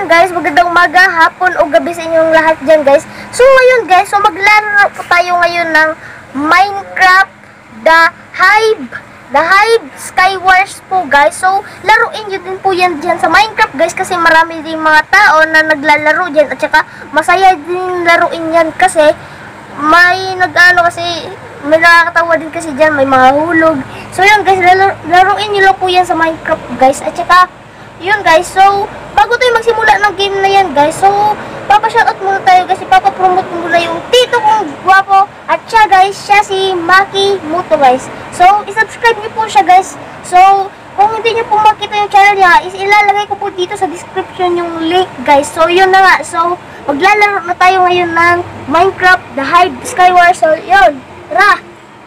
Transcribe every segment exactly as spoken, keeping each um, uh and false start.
guys, magandang umaga, hapon o gabi sa inyong lahat dyan guys. So ngayon guys, so maglaro po tayo ngayon ng Minecraft The Hive. The Hive Skywars po guys. So laruin nyo din po yan dyan sa Minecraft guys, kasi marami din mga tao na naglalaro dyan. At saka masaya din laruin yan kasi may nag-ano kasi may nakakatawa din kasi dyan, may mga hulog. So yun guys, laro, laruin nyo lang po yan sa Minecraft guys. At saka yun guys, so bago tayo magsimula ng game na yan guys, so papashoutout muna tayo kasi papapromote muna yung tito kong gwapo. At siya guys, siya si Maki Muto guys. So isubscribe niyo po siya guys. So kung hindi niyo po makita yung channel niya, is ilalagay ko po dito sa description yung link guys. So yun na nga, so maglalaro na tayo ngayon ng Minecraft The Hive Skywars. So yun, tara!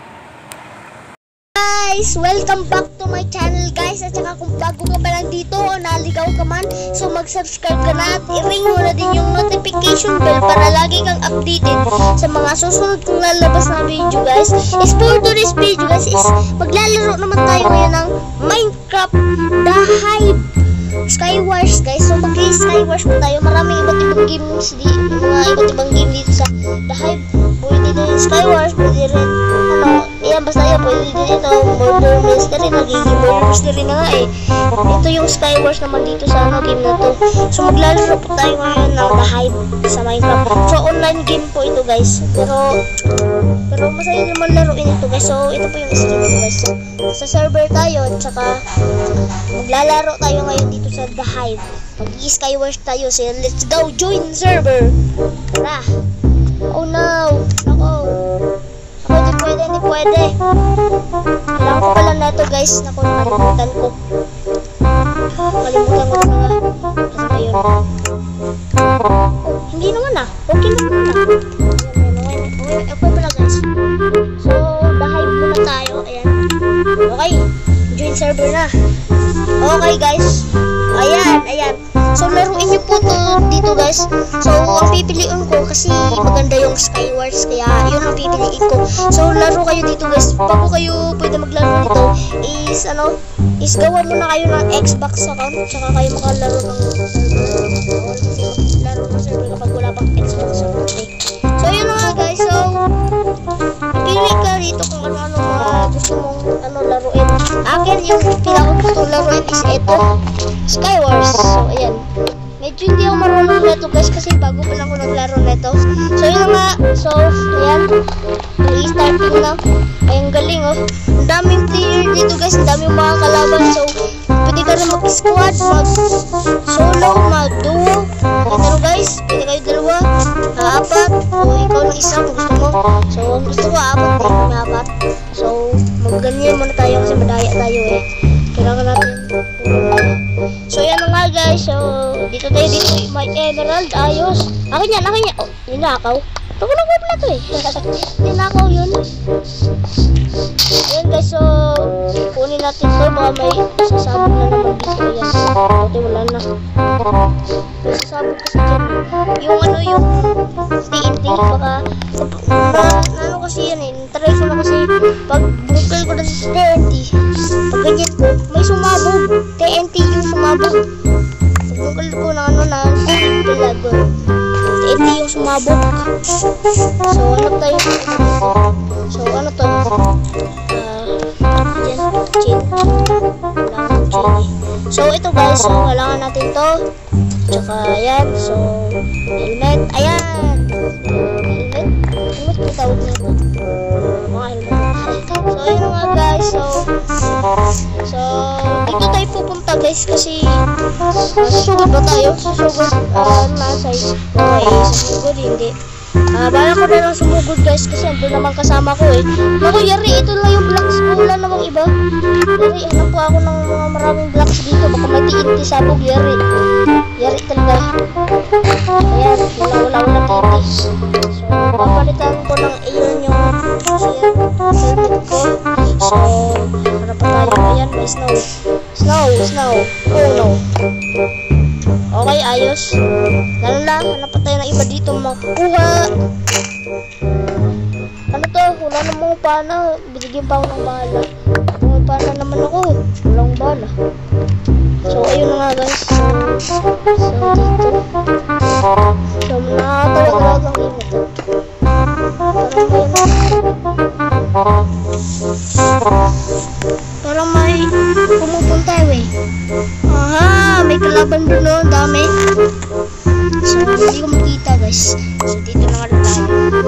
Guys, welcome back to my channel guys. At saka kung bago ka pa lang dito o naligaw ka man, so mag-subscribe ka na at i-ring mo na din yung notification bell para lagi kang updated sa mga susunod kong lalabas na video guys. Is for today's video guys is maglalaro naman tayo ngayon ng Minecraft The Hive Skywars guys. So mag-Skywars po tayo. Maraming iba't ibang games di, mga iba't ibang game dito sa The Hive. Pwede din Skywars, pwede rin ano, yan basta yan, pwede din ito Murder Mystery, nagiging Murder Mystery na nga eh. Ito yung Skywars naman dito sa ano, game na to. So maglalaro po tayo ngayon ng The Hive sa Minecraft. So online game po ito guys, pero pero masaya naman laruin ito guys. So ito po yung skin ko guys. So, sa server tayo at saka maglalaro tayo ngayon dito sa The Hive. Mag-Skywars tayo, so let's go join server. Tara. Oh no, ako ako hindi pwede, hindi pwede. Kailangan ko pala na ito guys. Naku, nakalimutan ko. Nakalimutan ko na nga. Kasi ngayon. Oh, hindi naman ah. Okay naman na. Ayan, okay, okay pala guys. So, The Hive muna tayo. Ayan. Okay, join server na. Okay guys. Ayan, ayan. So, laruin nyo po to dito guys. So, ang pipiliin ko kasi maganda yung Skywars, kaya yun ang pipiliin ko. So, laro kayo dito guys. Bago kayo pwede maglaro dito is ano, is gawa muna kayo ng Xbox account, tsaka kayo makalaro ng laro ng server kapag wala pang Xbox account. Okay. So, yun na nga guys. So, pili ka dito kung ano-ano mga gusto mong ano laruin. Akin yung pinaka gusto laruin is ito, Skywars. So, ayan. Medyo hindi ako marunong nito guys kasi bago pa lang ako naglaro nito. So, yun nga. So, ayan. I-starting na. Ayun, galing oh. Ang daming player dito guys. Ang daming mga kalaban. So, pwede ka rin mag-squad, mag-solo, mag-duo. Ayan guys. Pwede kayo dalawa. Naka-apat. O, ikaw ng isa kung gusto mo. So, ang gusto ko, apat. Hindi ko apat. So, mag-ganyan muna tayo kasi madaya tayo eh. Kailangan natin. So yan na nga guys. So dito tayo, dito may emerald. Ayos. Akin yan, akin yan. Oh, ninakaw. Ito ko na ko pala to eh. Ninakaw yun. Ayan guys. So kunin natin to. Baka may sasabog na naman dito. Ayan. Ito wala na. May sasabog kasi dyan. Yung ano yung T N T. Baka na, na ano kasi yan eh. Try ko na kasi pag bukal ko na sa T N T. Pag ganyan ko, may sumabog. T N T yung sumabog. Pag bukal ko na ano na talago. T N T yung sumabog. So ano tayo? So ano to? Uh, yan, chain. Kailangan chain eh. So ito guys, so kailangan natin to. Tsaka ayan, so helmet, ayan. Helmet? Helmet po tawag nito. Mga helmet. So ayun nga guys, so so dito tayo pupunta guys kasi susugod ba tayo? Susugod uh, na size. Okay, susugod hindi. Ah, uh, bala ko na lang sumugod guys kasi andun naman kasama ko eh. Naku, yari, ito lang yung blocks ko. Wala namang iba. Yari, hanap po ako ng mga maraming blocks dito. Baka may T N T sabog, yari. Yari talaga. Ayan, wala, wala, wala T N T. So, papalitan ko ng iyon yung helmet ko. So, harap pa tayo. Ayan, may snow. Snow, snow. Oh no. Okay, ayos. Lalo lang, hanap pa tayo ng iba dito makukuha. Ano to? Wala namang pana. Binigyan pa ako ng bala. May pana naman ako. Walang bala. So, ayun. ayun na nga guys. So, so dito. So, nakatawag-tawag lang yun ito. Parang may pumupunta eh. Aha, may kalaban doon no, dami. So, hindi ko makita guys. So, dito na nga tayo.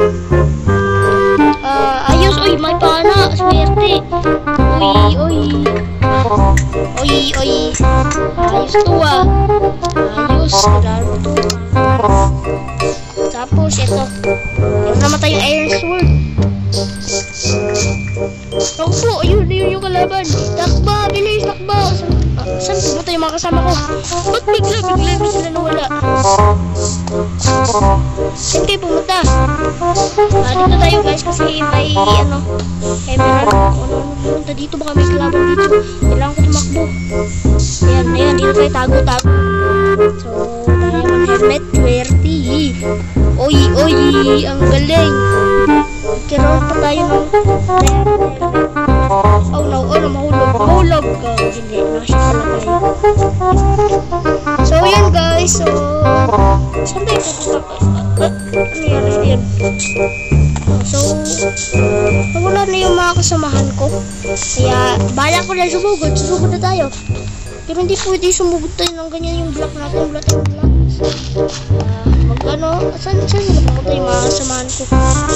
Ah, ayos, uy, may pana, swerte. Uy, uy. Uy, uy. Ayos to ah. Ayos, lalo to. Tapos, ito. Meron naman tayong iron sword. Ako po, ayun, ayun yung kalaban. Takba, bilis, takba. Ah, saan pumunta yung mga kasama ko? Ba't bigla, bigla, bigla sila nawala? Saan kayo pumunta? Ah, dito tayo guys kasi may, ano, may meron. Ano, ano, pumunta dito, baka may kalaban dito. Kailangan ko tumakbo. Ayan, ayan, dito tayo tago, tago. So, diamond helmet, twenty. Oy, oy, ang galing. Kiroon pa tayo ng oh no, oh no, mahulog, mahulog ka. Hindi, nakasya pala tayo. So, yan guys, so saan tayo pupunta? Uh, ano yan, ano yan? So, wala na yung mga kasamahan ko. Kaya, bala ko na sumugod, susugod na tayo. Pero hindi pwede sumugod tayo ng ganyan yung block natin, block yung block. Uh, mag ano, saan, saan sila pumunta yung mga kasamahan ko?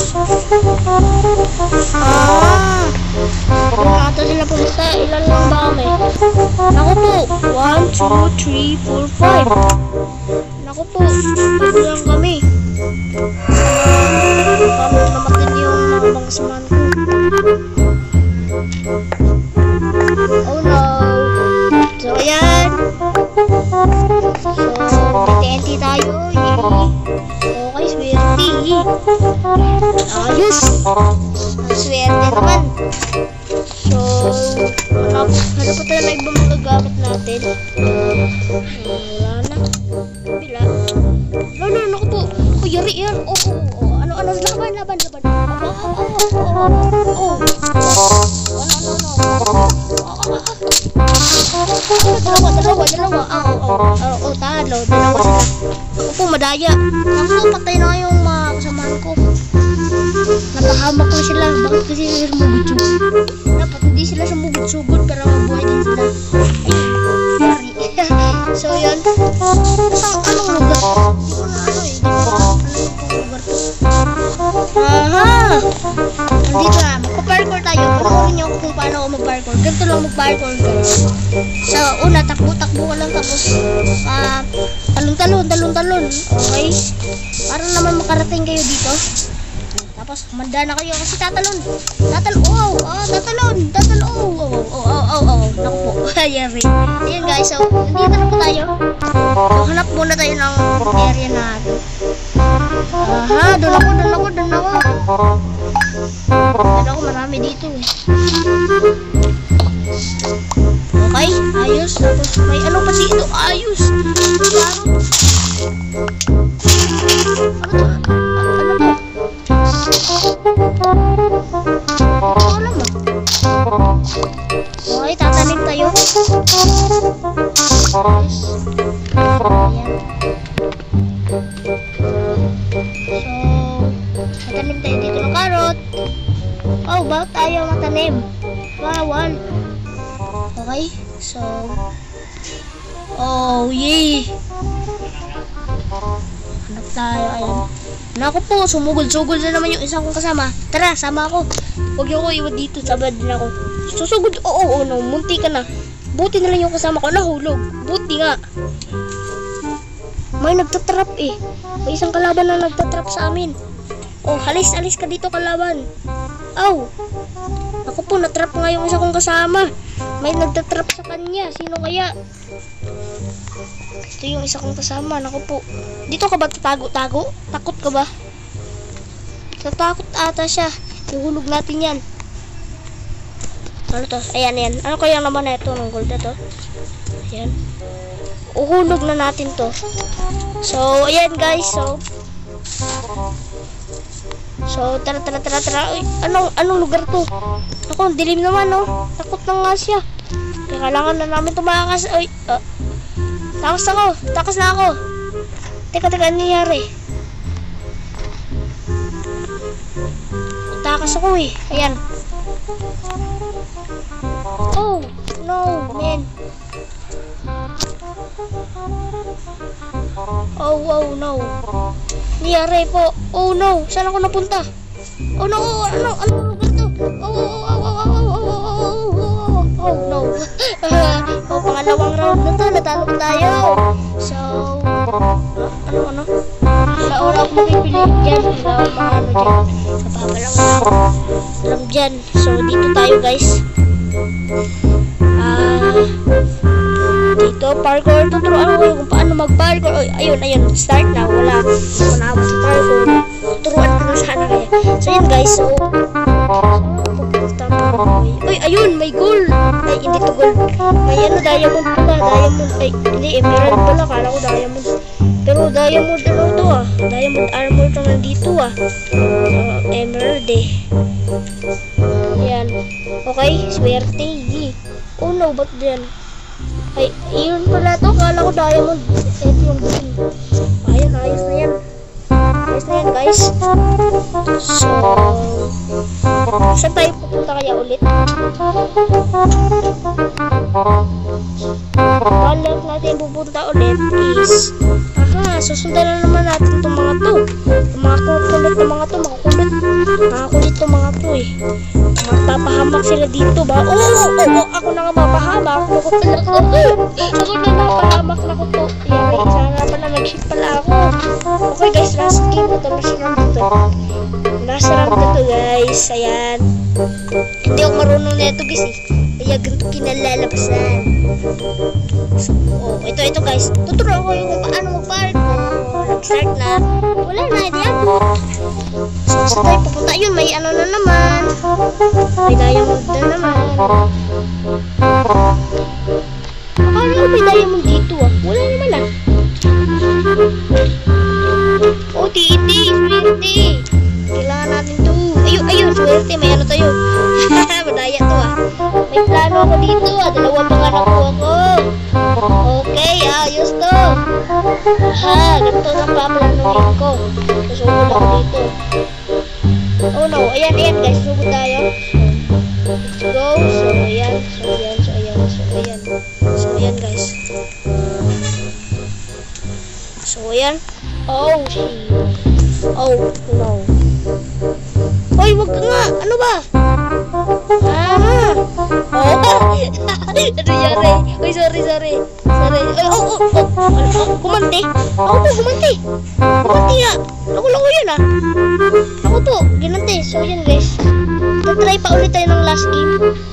Ah, yung ata sila pumunta, ilan lang ba kami? Naku po, one, two, three, four, five. Naku po, five lang kami. Paano namatid yung mga bang kasamahan ko? Oh no. So, ayan. So, T N T tayo. Okay, swerte. Ayos. Ang swerte naman. So, hanap, hanap pa tayo na ibang magagamit natin. Wala na. Bila. No, no, naku po. Oh, yari yan. Oh, oh, oh. Ano, ano, laban, laban, laban. Oh, oh, oh, oh, oh. Ano, ano, ano. Dalawa, dalawa, dalawa. Oo, oo, oo, talo. Dalawa sila. Ako po, madaya. Ako, patay na yung mga kasamahan ko. Napahamak ko sila. Bakit kasi sila sumugod-sugod? Dapat hindi sila sumugod-sugod pero mabuhay din sila. Ayun, yari. So, yun. Saan, anong lugar? Hindi ko na ano eh. Hindi ko na ano yung lugar to. Aha! Nandito na. Magpa-parkour tayo. Panoorin niyo kung paano ako mag-parkour. Ganito lang mag-parkour guys. So, una, takbo-takbo ka lang tapos uh, talon-talon, talon-talon. Okay? Para naman makarating kayo dito. Tapos, manda na kayo kasi tatalon. Tatalon. Oh, oh, tatalon. Tatalon. Oh, oh, oh, oh, oh, oh. Naku po. Ayari. Ayan guys. So, nandito na po tayo. So, hanap muna tayo ng area natin. Aha, doon ako, doon ako, doon ako. Doon ako, marami dito eh. Okay, ayos. Tapos, may ano pa dito. Ayos. Klaro. Ano to? Ano to? Ito alam ba? Okay, tatanim tayo. Ayos. Ayan. So, matanim tayo dito ng karot. Oh, bakit tayo matanim? Bawal. Okay, so oh, yay. Hanap tayo, ayan. Naku po, sumugod-sugod na naman yung isang kong kasama. Tara, sama ako. Huwag niyo ko iwan dito, sabad din ako. Susugod, oo, oo, oo, no, munti ka na. Buti na lang yung kasama ko, nahulog. Buti nga. May nagtatrap eh. May isang kalaban na nagtatrap sa amin. Oh, halis, alis ka dito kalaban. Oh, ako po, natrap nga yung isa kong kasama. May nagtatrap sa kanya. Sino kaya? Ito yung isa kong kasama. Naku po. Dito ka ba tatago-tago? Takot ka ba? Tatakot ata siya. Ihulog natin yan. Ano to? Ayan, ayan. Ano kaya naman na ito ng gold na to? Ayan. Uhulog na natin to. So, ayan guys. So, So, tara, tara, tara, tara. Uy, anong, anong lugar to? Ako, dilim naman, no? Takot na nga siya. Kaya kailangan na namin tumakas. Uy, uh, Takas ako. Takas na ako. Teka, teka, ano nangyari? Takas ako eh. Ayan. Oh, no, man. Oh, oh, no. Nangyari po. Oh, no. Saan ako napunta? Oh, no. Oh, ano? Ano lugar to? Oh, oh, oh, oh, oh, oh, oh, oh, oh, oh, no. Oh, pangalawang round na to. Natalo tayo. So, ano, ano? Nauna ako mapipili dyan. Wala akong mga ano dyan. Napapalaw na ako. Alam dyan. So, dito tayo, guys. Ah, dito, parkour. Tuturuan ko kung paano mag-parkour. Oh, ayun, ayun. Start na. Wala. Wala ako sa parkour. Tuturuan ko na sana kaya. So, yun, guys. So, uy, ayun, may gold. Ay, hindi to gold. May ano, diamond pala. Diamond. Ay, hindi, emerald pala. Kala ko diamond. Pero diamond ano to ah. Diamond armor to nandito ah. Uh, emerald eh. Ayan. Okay, swerte. Oh no, ba't dyan? Ay, yun pala to. Kala ko diamond. Ito yung green. Ayan, ayos na yan. Ayos na yan, guys. So, saan tayo pupunta kaya ulit? Balik natin pupunta ulit is, aha, susundan na naman natin itong mga to. Yung mga kukulit na mga to, makukulit. Makakulit itong mga to eh. Magpapahamak sila dito ba? Oo, oo, oo, ako na nga mapahamak. Ako pala ko. Ako na napahamak na ko to. Yan, eh, sana pala nag-ship pala ako. Okay guys, last game na to. Last round na to. Last round na to guys. Ayan. Hindi ako marunong na ito guys eh. Kaya ganito kinalalabasan. So, oh, ito, ito guys. Tuturuan ko yung paano mag-parkour. Nag-start na. Wala na, hindi abot. So, saan tayo pupunta? Yun, may ano na naman. May diamond na naman. Akala ko may diamond dito ah. Wala naman ah. Oh, titi, swerte. Kailangan natin to. Ayun, ayun, swerte. May ano tayo. Madaya to ah. May plano ako dito ah. Dalawa pa nga nakuha ko. Okay, ayos to. Ha, ganito lang pa planuhin ko. Susugod ako dito. Oh no, ayan, ayan guys. Susugod tayo. Let's go. So, ayan. So, ayan. So, ayan. So, ayan. So, ayan guys. So, ayan. Oh, shit. Oh, no. Hoy, wag ka nga. Ano ba? Ah. Oh. Ano yari? Uy, sorry, sorry. Sorry. Ay, oh, oh, oh. Ano, oh, gumanti. Ako po, gumanti. Gumanti nga. Ako lang ko yun ah. Ako po, ginanti. So, yan guys. Tatry pa ulit tayo ng last game.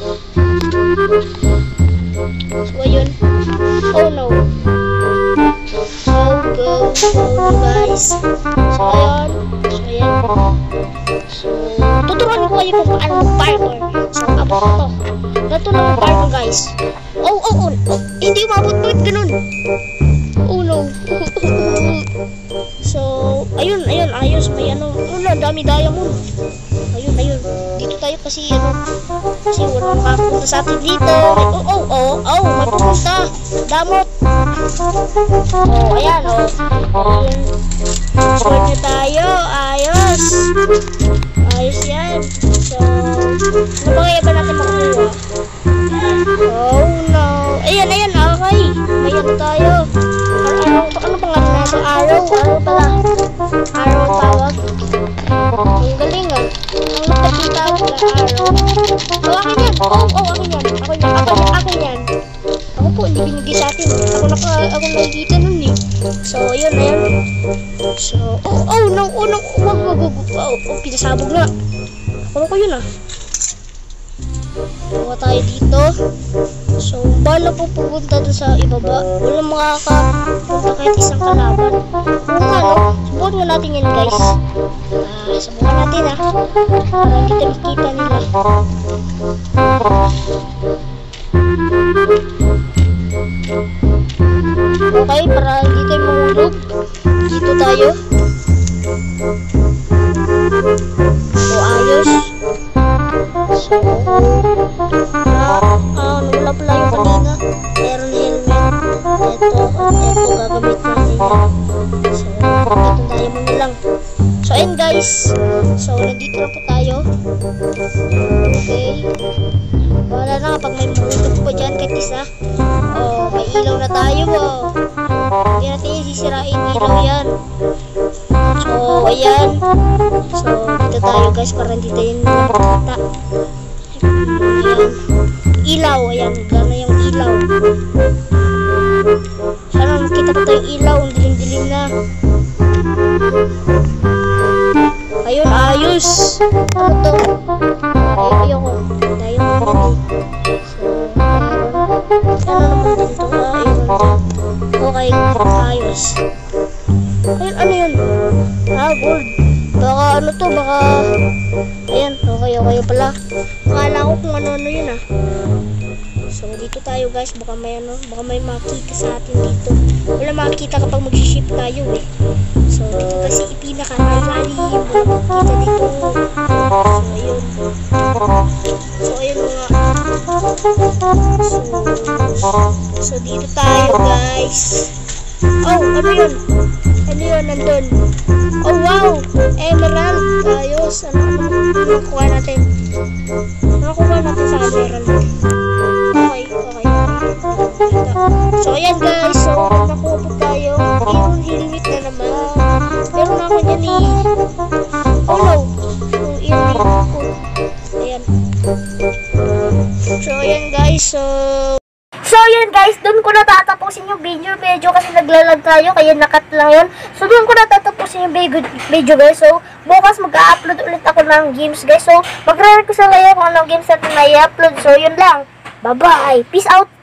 So, ayun. Oh, no. Go, go, go, guys. So, ayun. So, ayan. So, tuturuan ko kayo kung paano mag-parkour. So, abot na to. Ganito lang mag-parkour, guys. Oh, oh, oh. Oh, hindi umabot ko. Ganun. Oh, no. So, ayun, ayun. Ayos. May ano. Oh, no. Dami diamond. Ayun, ayun. Dito tayo kasi, ano. Kasi wala makapunta sa atin dito. Oh, oh, oh. Oh, may pupunta. Damot. Oh, ayan, oh. Ayun. Score nyo tayo. Ayos. Ayos yan. So, ano ba kaya ba natin makuha? Oh, no. Ayan, ayan, okay. May ano tayo. Ano, ano pangalan natin? Arrow? Arrow pala. Arrow ang tawag. Ang galing ah. Ang nakakita ko pala, arrow. Oh, akin yan. Oh, oh, akin yan. Ako yan. Ako yan. Akin yan. Ako po, hindi binigay sa atin. Ako naka, ako nakikita nun eh. So, ayun, ayun. So, oh, oh, no, oh, no, wag, wag, wag, oh, oh, pinasabog na. Ako ko yun ah. Tawa tayo dito. So, bala po pupunta dun sa ibaba. Walang makakapunta kahit isang kalaban. Oo nga, no? Subukan nga natin yan, guys. Ah, subukan natin ah. Para hindi tayo makita nila. Okay, para hindi tayo mahulog. Dito tayo. So, ayos. So, ah, ah, wala pala yung kanina. Meron helmet. Ito, guys. So, nandito na po tayo. Okay. Wala na kapag may mulutog po dyan kahit isa. Oh, may ilaw na tayo. Oh. Hindi natin yung sisirain ilaw yan. So, ayan. So, dito tayo guys para hindi tayo nakakita. Ayan. Ilaw. Ayan. Gana yung ilaw. Sana makita pa tayong ilaw. Ang dilim-dilim na. Ayun, ayos. Ano to? Ay, ayoko. Tayo naman eh. So, meron. Ano naman dito? Ah, ayun. Okay, ayos. Ayun, ano yun? Ah, gold. Baka ano to, baka... Ayan, okay, okay pala. Akala ko kung ano-ano yun ah. So, dito tayo guys. Baka may ano, baka may makita sa atin dito. Wala makikita kapag mag-ship tayo eh. So, dito kasi ipinaka-malalim. Wala makikita dito. So, ayun. So, ayun nga. So, so dito tayo guys. Oh, ano yun? Ano yun? Nandun. Oh, wow! Emerald. Ayos. Ano, ano, nakuha natin? Nakuha natin sa emerald. Okay, okay. So, ayan guys. So, nakuha po tayo. Iron helmet na naman. Meron ako dyan eh. Oh no. Yung iron helmet ko. Ayan. So, ayan guys. So, So, yun guys, doon ko natatapusin yung video, video kasi naglalag tayo, kaya nakat lang yun. So, doon ko natatapusin yung video, video guys. So, bukas mag-upload ulit ako ng games guys. So, mag-re-request lang kayo kung anong games natin na i-upload. So, yun lang. Bye-bye. Peace out.